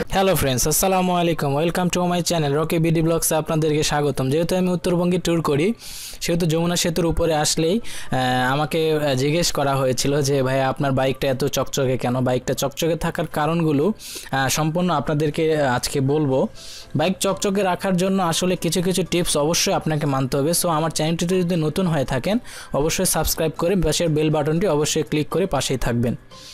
Hello friends, আসসালামু আলাইকুম। Welcome to my channel Rocky BD ব্লগসে আপনাদেরকে স্বাগতম। যেহেতু আমি উত্তরবঙ্গে ট্যুর করি, সেহেতু যমুনা সেতুর উপরে আসলেই আমাকে জিজ্ঞেস করা হয়েছিল যে ভাইয়া আপনার বাইকটা এত চকচকে কেন। বাইকটা চকচকে থাকার কারণগুলো সম্পূর্ণ আপনাদেরকে আজকে বলবো। বাইক চকচকে রাখার জন্য আসলে কিছু কিছু টিপস অবশ্যই আপনাকে মানতে হবে। সো আমার চ্যানেলটিতে যদি নতুন হয়ে থাকেন অবশ্যই সাবস্ক্রাইব করে পাশের বেল বাটনটি অবশ্যই ক্লিক করে পাশেই থাকবেন।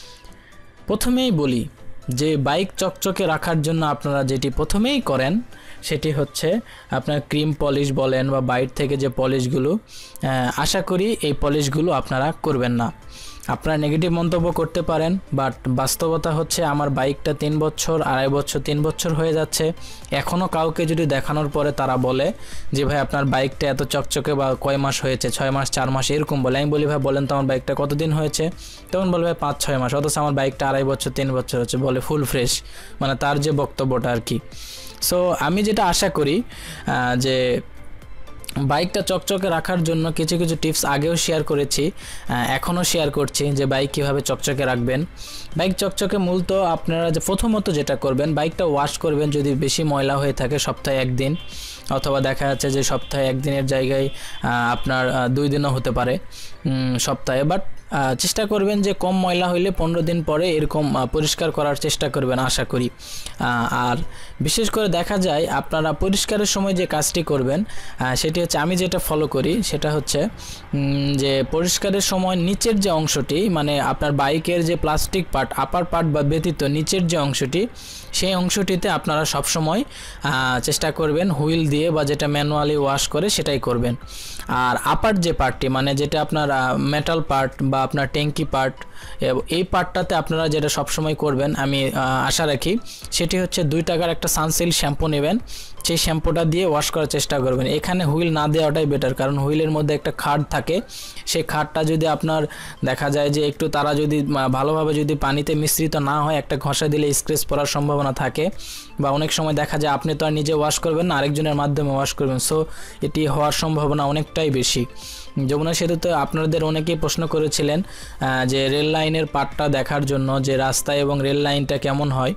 প্রথমেই বলি যে বাইক চকচকে রাখার জন্য আপনারা যেটি প্রথমেই করেন সেটি হচ্ছে আপনার ক্রিম পলিশ বলেন বা বাইরে থেকে যে পলিশগুলো, আশা করি এই পলিশগুলো আপনারা করবেন না। আপনারা নেগেটিভ মন্তব্য করতে পারেন, বাট বাস্তবতা হচ্ছে আমার বাইকটা 3 বছর 2.5 বছর 3 বছর হয়ে যাচ্ছে, এখনও কাউকে যদি দেখানোর পরে তারা বলে যে ভাই আপনার বাইকটা এত চকচকে বা কয় মাস হয়েছে, 6 মাস 4 মাস এরকম বলে। আমি বলি ভাই বলেন তো আমার বাইকটা কতদিন হয়েছে, তখন বলবে ভাই 5-6 মাস, অথচ আমার বাইকটা 2.5 বছর 3 বছর হচ্ছে, বলে ফুল ফ্রেশ, মানে তার যে বক্তব্যটা আর কি। সো আমি যেটা আশা করি যে বাইকটা চকচকে রাখার জন্য কিছু কিছু টিপস আগেও শেয়ার করেছি, এখনও শেয়ার করছি যে বাইক কীভাবে চকচকে রাখবেন। বাইক চকচকে মূলত আপনারা যে প্রথমত যেটা করবেন, বাইকটা ওয়াশ করবেন। যদি বেশি ময়লা হয়ে থাকে সপ্তাহে 1 দিন, অথবা দেখা যাচ্ছে যে সপ্তাহে 1 দিনের জায়গায় আপনার 2 দিনও হতে পারে সপ্তাহে, বাট চেষ্টা করবেন যে কম ময়লা হইলে 15 দিন পরে এরকম পরিষ্কার করার চেষ্টা করবেন আশা করি। আর বিশেষ করে দেখা যায় আপনারা পরিষ্কারের সময় যে কাজটি করবেন সেটি হচ্ছে, আমি যেটা ফলো করি সেটা হচ্ছে যে পরিষ্কারের সময় নিচের যে অংশটি, মানে আপনার বাইকের যে প্লাস্টিক পার্ট আপার পার্ট বা ব্যতীত নিচের যে অংশটি, সেই অংশটিতে আপনারা সবসময় চেষ্টা করবেন হুইল দিয়ে বা যেটা ম্যানুয়ালি ওয়াশ করে সেটাই করবেন। আর আপার যে পার্টটি, মানে যেটা আপনার মেটাল পার্ট বা আপনার ট্যাঙ্কি পার্ট, এই পার্টটাতে আপনারা যেটা সবসময় করবেন আমি আশা রাখি সেটি হচ্ছে 2 টাকার একটা সানসিল্ক শ্যাম্পু নেবেন, সেই শ্যাম্পুটা দিয়ে ওয়াশ করার চেষ্টা করবেন। এখানে হুইল না দেওয়াটাই বেটার, কারণ হুইলের মধ্যে একটা খাড় থাকে, সেই খাড়টা যদি আপনার দেখা যায় যে একটু তারা যদি ভালোভাবে যদি পানিতে মিশ্রিত না হয়, একটা ঘষা দিলে স্ক্র্যাচ পড়ার সম্ভাবনা থাকে, বা অনেক সময় দেখা যায় আপনি তো আর নিজে ওয়াশ করবেন না, আরেকজনের মাধ্যমে ওয়াশ করবেন, সো এটি হওয়ার সম্ভাবনা অনেকটাই বেশি। যমুনা সেতুতে আপনাদের অনেকেই প্রশ্ন করেছিলেন যে রেল লাইনের পার্টটা দেখার জন্য, যে রাস্তা এবং রেল লাইনটা কেমন হয়।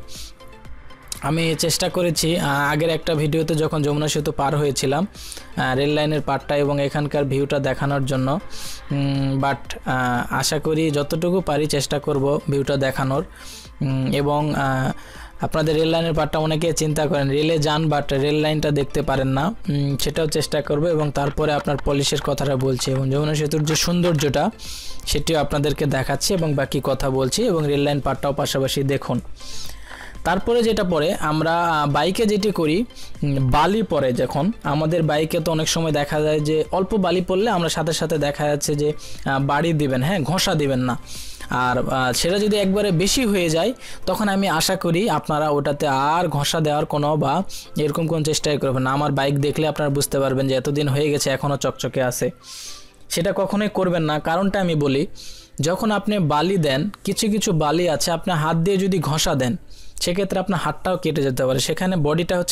আমি চেষ্টা করেছি আগের একটা ভিডিওতে যখন যমুনা সেতু পার হয়েছিলাম রেল লাইনের পার্টটা এবং এখানকার ভিউটা দেখানোর জন্য, বাট আশা করি যতটুকু পারি চেষ্টা করব ভিউটা দেখানোর। এবং আপনাদের রেল লাইনের পার্টটা অনেকে চিন্তা করেন রেলে যান বাট রেল লাইনটা দেখতে পারেন না, সেটাও চেষ্টা করব। এবং তারপরে আপনার পলিশের কথাটা বলছি এবং যমুনা সেতুর যে সৌন্দর্যটা সেটিও আপনাদেরকে দেখাচ্ছি এবং বাকি কথা বলছি, এবং রেল লাইন পার্টটাও পাশাপাশি দেখুন। তারপরে যেটা পরে আমরা বাইকে যেটি করি, বালি পরে যখন আমাদের বাইকে, তো অনেক সময় দেখা যায় যে অল্প বালি পড়লে আমরা সাথে সাথে দেখা যাচ্ছে যে বাড়ি দিবেন, হ্যাঁ ঘষা দিবেন না। আর সেটা যদি একবারে বেশি হয়ে যায় তখন আমি আশা করি আপনারা ওটাতে আর ঘষা দেওয়ার কোনো বা এরকম কোনো চেষ্টাই করবেন না। আমার বাইক দেখলে আপনারা বুঝতে পারবেন যে এতদিন হয়ে গেছে এখনও চকচকে আছে, সেটা কখনোই করবেন না। কারণটা আমি বলি, যখন আপনি বালি দেন, কিছু কিছু বালি আছে আপনি হাত দিয়ে যদি ঘষা দেন সেক্ষেত্রে আপনার হাতটাও কেটে যেতে পারে। সেখানে বডিটা হচ্ছে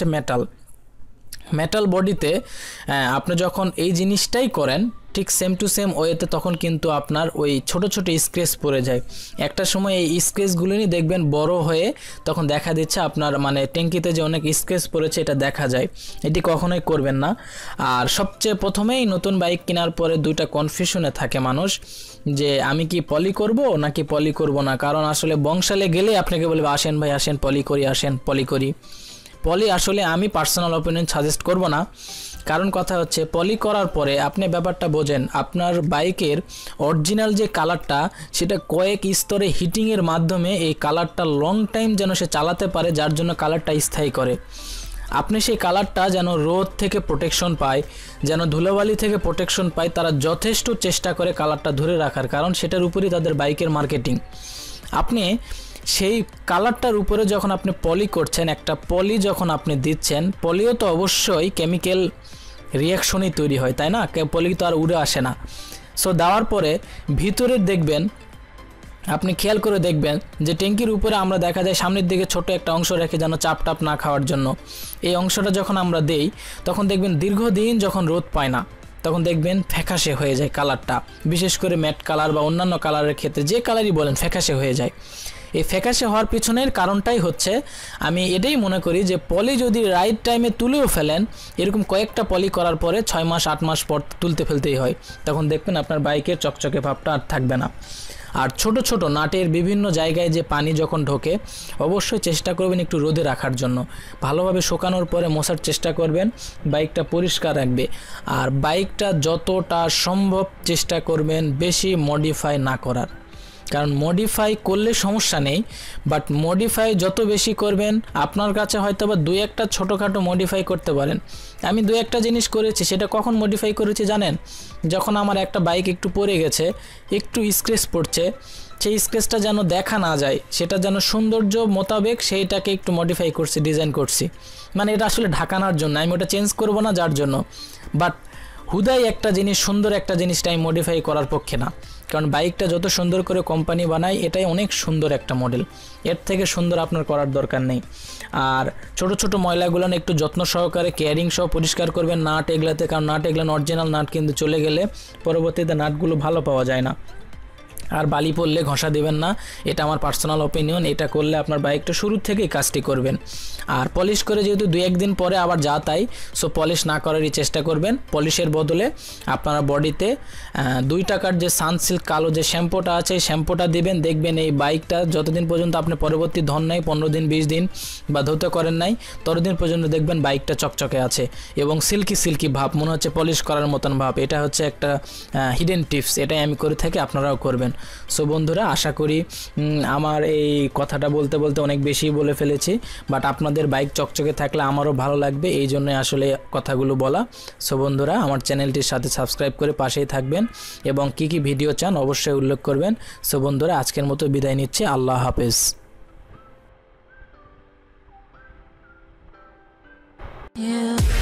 মেটাল বডিতে আপনি যখন এই জিনিসটাই করেন ঠিক সেম টু সেম ওয়েতে, তখন কিন্তু আপনার ওই ছোট ছোট স্ক্র্যাচ পড়ে যায়। একটা সময় এই স্ক্র্যাচগুলো নিয়ে দেখবেন বড় হয়ে তখন দেখা দিচ্ছে আপনার মানে ট্যাঙ্কিতে যে অনেক স্ক্র্যাচ পড়েছে এটা দেখা যায়। এটি কখনোই করবেন না। আর সবচেয়ে প্রথমেই নতুন বাইক কেনার পরে 2টা কনফিউশনে থাকে মানুষ, যে আমি কি পলি করব নাকি পলি করব না। কারণ আসলে বংশালে গেলে আপনাকে বলবে আসেন ভাই আসেন পলি করি, আসেন পলি করি। পলি আসলে আমি পার্সোনাল অপিনিয়ন সাজেস্ট করব না, কারণ কথা হচ্ছে পলি করার পরে আপনি ব্যাপারটা বোঝেন আপনার বাইকের অরিজিনাল যে কালারটা সেটা কয়েক স্তরে হিটিংয়ের মাধ্যমে এই কালারটা লং টাইম যেন সে চালাতে পারে, যার জন্য কালারটা স্থায়ী করে। আপনি সেই কালারটা যেন রোদ থেকে প্রোটেকশন পায়, যেন ধুলোবালি থেকে প্রোটেকশন পায়, তারা যথেষ্ট চেষ্টা করে কালারটা ধরে রাখার, কারণ সেটার উপরই তাদের বাইকের মার্কেটিং। আপনি সেই কালারটার উপরে যখন আপনি পলি করছেন, একটা পলি যখন আপনি দিচ্ছেন, পলিও তো অবশ্যই কেমিক্যাল রিয়াকশনই তৈরি হয়, তাই না? পলি তো আর উড়ে আসে না। সো দেওয়ার পরে ভিতরে দেখবেন, আপনি খেয়াল করে দেখবেন যে ট্যাঙ্কির উপরে আমরা দেখা যায় সামনের দিকে ছোট একটা অংশ রেখে যেন চাপ টাপ না খাওয়ার জন্য, এই অংশটা যখন আমরা দেই তখন দেখবেন দীর্ঘদিন যখন রোদ পায় না তখন দেখবেন ফ্যাকাশে হয়ে যায় কালারটা, বিশেষ করে ম্যাট কালার বা অন্যান্য কালারের ক্ষেত্রে যে কালারই বলেন ফ্যাকাশে হয়ে যায়। এই ফ্যাকাশে হওয়ার পিছনের কারণটাই হচ্ছে আমি এটাই মনে করি যে পলি যদি রাইট টাইমে তুলেও ফেলেন, এরকম কয়েকটা পলি করার পরে 6 মাস 8 মাস পর তুলতে ফেলতেই হয়, তখন দেখবেন আপনার বাইকের চকচকে ভাবটা আর থাকবে না। আর ছোট ছোট নাটের বিভিন্ন জায়গায় যে পানি যখন ঢোকে অবশ্যই চেষ্টা করবেন একটু রোদে রাখার জন্য, ভালোভাবে শুকানোর পরে মোছার চেষ্টা করবেন, বাইকটা পরিষ্কার রাখবে। আর বাইকটা যতটা সম্ভব চেষ্টা করবেন বেশি মডিফাই না করার, কারণ মডিফাই করলে সমস্যা নেই, বাট মডিফাই যত বেশি করবেন আপনার কাছে হয়তো বা 2-1টা ছোটোখাটো মডিফাই করতে পারেন। আমি 2-1টা জিনিস করেছি, সেটা কখন মডিফাই করেছি জানেন? যখন আমার একটা বাইক একটু পড়ে গেছে, একটু স্ক্র্যাচ পড়ছে, সেই স্ক্র্যাচটা যেন দেখা না যায়, সেটা যেন সৌন্দর্য মোতাবেক সেইটাকে একটু মডিফাই করছি, ডিজাইন করছি, মানে এটা আসলে ঢাকানোর জন্য, আমি ওটা চেঞ্জ করব না যার জন্য। বাট হুদাই একটা জিনিস, সুন্দর একটা জিনিসটা আমি মডিফাই করার পক্ষে না, কারণ বাইকটা যত সুন্দর করে কোম্পানি বানায় এটাই অনেক সুন্দর একটা মডেল, এর থেকে সুন্দর আপনার করার দরকার নেই। আর ছোট ছোট ময়লাগুলো একটু যত্ন সহকারে কেয়ারিং সহ পরিষ্কার করবেন নাট এগুলাতে, কারণ নাট এগুলো অরিজিনাল নাট কিন্তু চলে গেলে পরবর্তীতে নাটগুলো ভালো পাওয়া যায় না। আর বালি পড়লে ঘষা দেবেন না, এটা আমার পার্সোনাল অপিনিয়ন, এটা করলে আপনার বাইকটা শুরু থেকেই কাজটি করবেন। আর পলিশ করে যেহেতু 2-1 দিন পরে আবার যা তাই, সো পলিশ না করারই চেষ্টা করবেন। পলিশের বদলে আপনারা বডিতে 2 টাকার যে সানসিল্ক কালো যে শ্যাম্পুটা আছে এই শ্যাম্পুটা দিবেন, দেখবেন এই বাইকটা যতদিন পর্যন্ত আপনি পরবর্তী ধন নাই, 15 দিন 20 দিন বা ধুতে করেন নাই, ততদিন পর্যন্ত দেখবেন বাইকটা চকচকে আছে এবং সিল্কি ভাব, মনে হচ্ছে পলিশ করার মতন ভাব। এটা হচ্ছে একটা হিডেন টিপস, এটাই আমি করে থাকি, আপনারাও করবেন। সো বন্ধুরা, আশা করি আমার এই কথাটা বলতে বলতে অনেক বেশি বলে ফেলেছি, বাট আপনাদের বাইক চকচকে থাকলে আমারও ভালো লাগবে, এই জন্য আসলে কথাগুলো বলা। সো বন্ধুরা, আমার চ্যানেলটির সাথে সাবস্ক্রাইব করে পাশেই থাকবেন এবং কি কি ভিডিও চান অবশ্যই উল্লেখ করবেন। সো বন্ধুরা, আজকের মতো বিদায় নিচ্ছি, আল্লাহ হাফেজ। Yeah.